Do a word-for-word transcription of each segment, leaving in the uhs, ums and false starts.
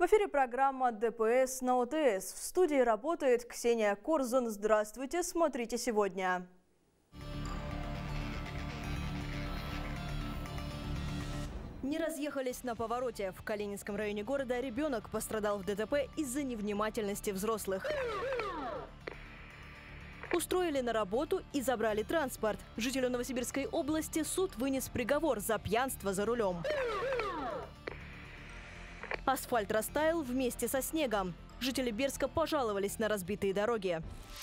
В эфире программа «ДПС на ОТС». В студии работает Ксения Корзун. Здравствуйте, смотрите сегодня. Не разъехались на повороте. В Калининском районе города ребенок пострадал в ДТП из-за невнимательности взрослых. Устроили на работу и забрали транспорт. Жителю Новосибирской области суд вынес приговор за пьянство за рулем. Асфальт растаял вместе со снегом. Жители Берска пожаловались на разбитые дороги.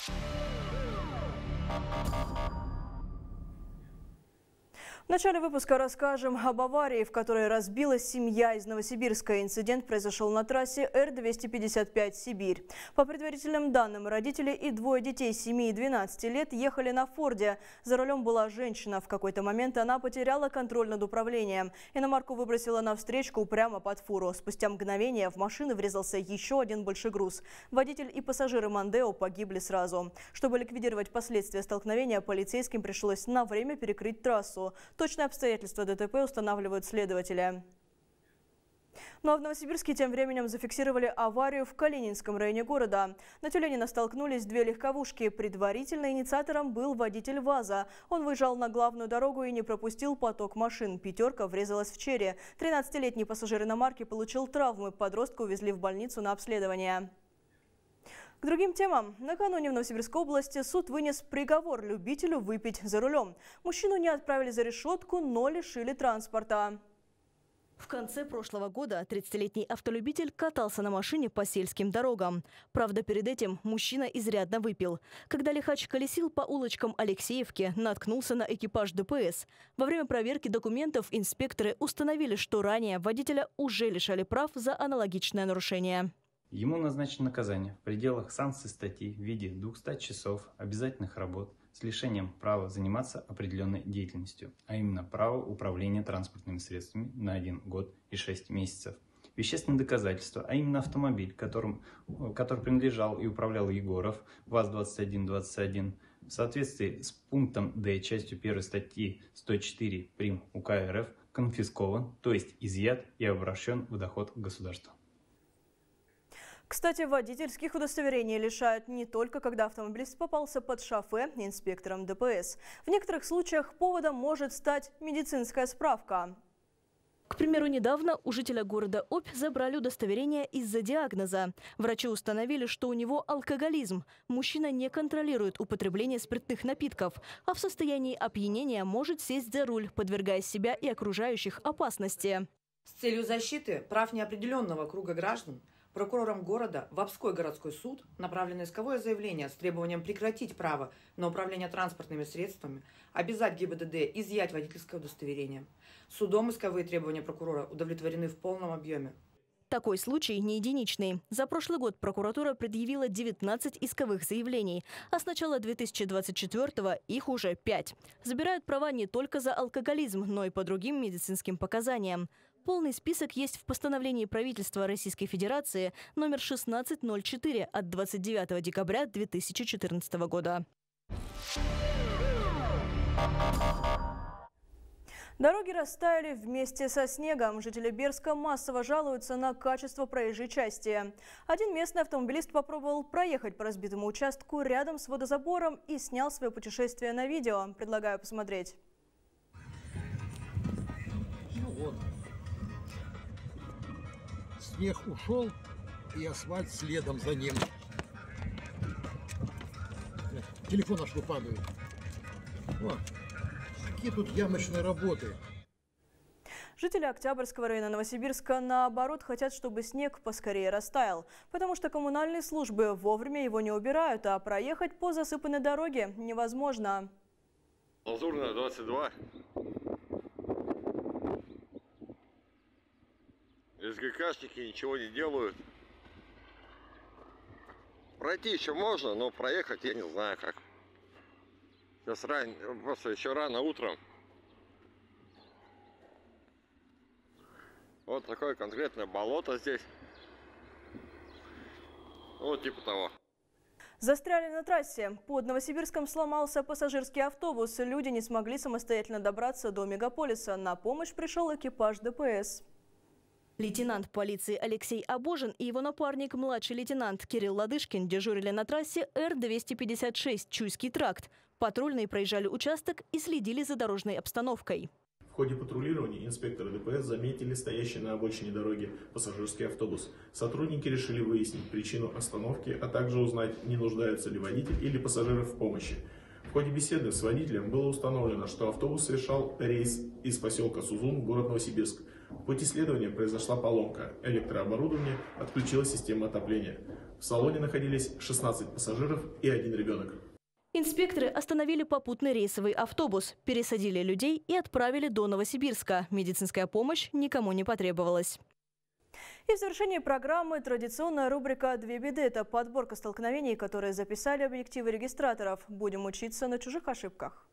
В начале выпуска расскажем об аварии, в которой разбилась семья из Новосибирска. Инцидент произошел на трассе Р двести пятьдесят пять «Сибирь». По предварительным данным, родители и двое детей семи и двенадцати лет ехали на «Форде». За рулем была женщина. В какой-то момент она потеряла контроль над управлением. Иномарку выбросила на встречку прямо под фуру. Спустя мгновение в машину врезался еще один большой груз. Водитель и пассажиры Мондео погибли сразу. Чтобы ликвидировать последствия столкновения, полицейским пришлось на время перекрыть трассу. Точные обстоятельства ДТП устанавливают следователи. Ну а в Новосибирске тем временем зафиксировали аварию в Калининском районе города. На Тюленина столкнулись две легковушки. Предварительно инициатором был водитель ВАЗа. Он выезжал на главную дорогу и не пропустил поток машин. Пятерка врезалась в черри. тринадцатилетний пассажир иномарки получил травмы. Подростка увезли в больницу на обследование. К другим темам. Накануне в Новосибирской области суд вынес приговор любителю выпить за рулем. Мужчину не отправили за решетку, но лишили транспорта. В конце прошлого года тридцатилетний автолюбитель катался на машине по сельским дорогам. Правда, перед этим мужчина изрядно выпил. Когда лихач колесил по улочкам Алексеевки, наткнулся на экипаж ДПС. Во время проверки документов инспекторы установили, что ранее водителя уже лишали прав за аналогичное нарушение. Ему назначено наказание в пределах санкций статьи в виде двухсот часов обязательных работ с лишением права заниматься определенной деятельностью, а именно право управления транспортными средствами на один год и шесть месяцев. Вещественные доказательства, а именно автомобиль, которым, который принадлежал и управлял Егоров, ВАЗ двадцать один двадцать один, в соответствии с пунктом Д частью первой статьи сто четыре прим. УК РФ, конфискован, то есть изъят и обращен в доход государства. Кстати, водительских удостоверений лишают не только когда автомобилист попался под шофе инспектором ДПС. В некоторых случаях поводом может стать медицинская справка. К примеру, недавно у жителя города Обь забрали удостоверение из-за диагноза. Врачи установили, что у него алкоголизм. Мужчина не контролирует употребление спиртных напитков, а в состоянии опьянения может сесть за руль, подвергая себя и окружающих опасности. С целью защиты прав неопределенного круга граждан прокурором города в Обской городской суд направлено исковое заявление с требованием прекратить право на управление транспортными средствами, обязать ГИБДД изъять водительское удостоверение. Судом исковые требования прокурора удовлетворены в полном объеме. Такой случай не единичный. За прошлый год прокуратура предъявила девятнадцать исковых заявлений, а с начала две тысячи двадцать четвёртого их уже пять. Забирают права не только за алкоголизм, но и по другим медицинским показаниям. Полный список есть в постановлении правительства Российской Федерации номер шестнадцать ноль четыре от двадцать девятого декабря две тысячи четырнадцатого года. Дороги растаяли вместе со снегом. Жители Берска массово жалуются на качество проезжей части. Один местный автомобилист попробовал проехать по разбитому участку рядом с водозабором и снял свое путешествие на видео. Предлагаю посмотреть. Ну вот. Снег ушел, и асфальт следом за ним. Телефон аж выпадает. Вот. Какие тут ямочные работы. Жители Октябрьского района Новосибирска, наоборот, хотят, чтобы снег поскорее растаял, потому что коммунальные службы вовремя его не убирают, а проехать по засыпанной дороге невозможно. Лазурная, двадцать два. СГКшники ничего не делают. Пройти еще можно, но проехать я не знаю как. Сейчас рано, просто еще рано утром. Вот такое конкретное болото здесь. Вот типа того. Застряли на трассе. Под Новосибирском сломался пассажирский автобус. Люди не смогли самостоятельно добраться до мегаполиса. На помощь пришел экипаж ДПС. Лейтенант полиции Алексей Абожин и его напарник, младший лейтенант Кирилл Ладышкин, дежурили на трассе Р двести пятьдесят шесть Чуйский тракт. Патрульные проезжали участок и следили за дорожной обстановкой. В ходе патрулирования инспекторы ДПС заметили стоящий на обочине дороги пассажирский автобус. Сотрудники решили выяснить причину остановки, а также узнать, не нуждается ли водитель или пассажиры в помощи. В ходе беседы с водителем было установлено, что автобус совершал рейс из поселка Сузун в город Новосибирск. В пути следования произошла поломка. Электрооборудование отключила система отопления. В салоне находились шестнадцать пассажиров и один ребенок. Инспекторы остановили попутный рейсовый автобус, пересадили людей и отправили до Новосибирска. Медицинская помощь никому не потребовалась. И в завершении программы традиционная рубрика «Две беды». Это подборка столкновений, которые записали объективы регистраторов. Будем учиться на чужих ошибках.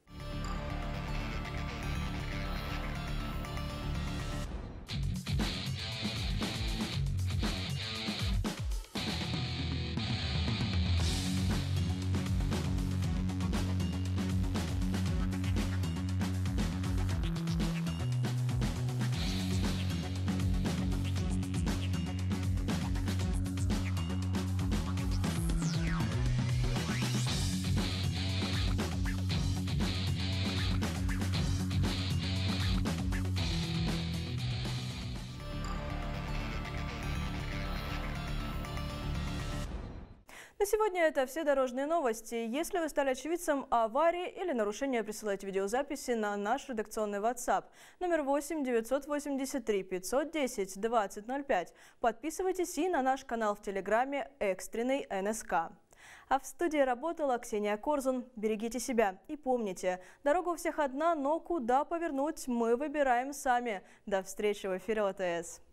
На сегодня это все дорожные новости. Если вы стали очевидцем аварии или нарушения, присылайте видеозаписи на наш редакционный WhatsApp номер восемь девятьсот восемьдесят три пятьсот десять двадцать ноль пять. Подписывайтесь и на наш канал в Телеграме «Экстренный эн эс ка». А в студии работала Ксения Корзун. Берегите себя и помните, дорога у всех одна, но куда повернуть мы выбираем сами. До встречи в эфире о тэ эс.